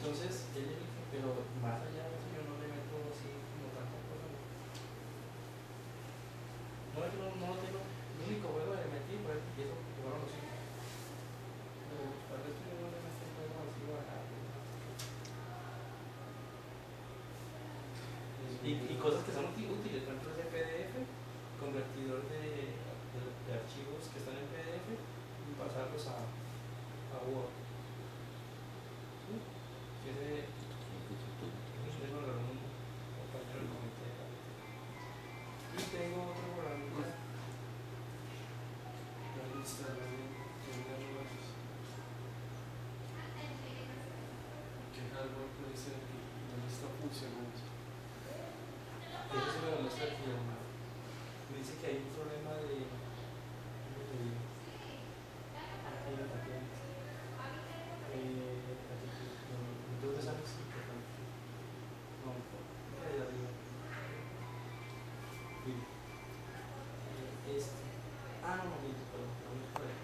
Entonces, él le dije, pero más allá de eso yo no le meto así como tanta cosa. No, es que no lo tengo. El único juego que le metí fue y eso jugaron los hijos. Pero para el resto yo no le meto juegos así baratos. Y cosas que son útiles, por ejemplo ese PDF, convertidor de archivos que están en PDF y pasarlos a Word. ¿Sí? Ese lo regaló un compañero del comité. Y tengo otro programita. La lista de negocios. Que hardware puede ser que la lista funcionando. Eso sí me lo muestra aquí. Me dice que hay un problema de entonces sabes no, ahí arriba. Este. Ah, no, perdón,